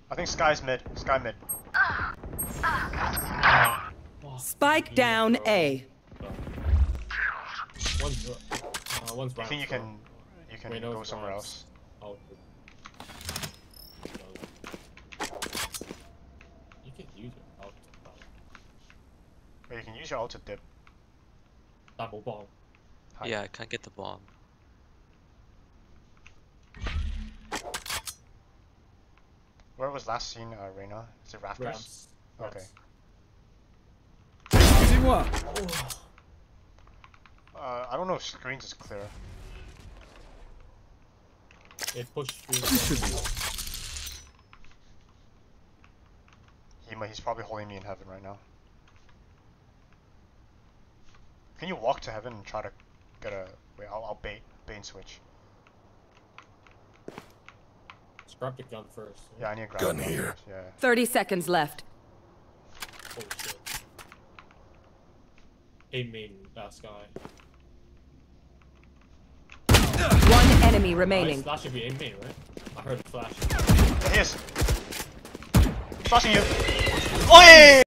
I think Sky's mid. Sky mid. Spike down A. One's I think you can go somewhere else. You can use your ult. Or you can use your ult to dip. Double bomb. Yeah, I can't get the bomb. Where was last seen Reyna? Is it rafters? Ramps. Okay. Dis-moi. I don't know if screens is clear. It pushed through. He's probably holding me in heaven right now. Can you walk to heaven and try to get a... Wait, I'll bait and switch. Let's grab the gun first. Yeah, I need to grab Gun the here. First. Yeah. 30 seconds left. Holy shit. A main Sky. One enemy remaining. Nice. That should be a main, right? I heard the flash. There he is! Flashing you! Oi!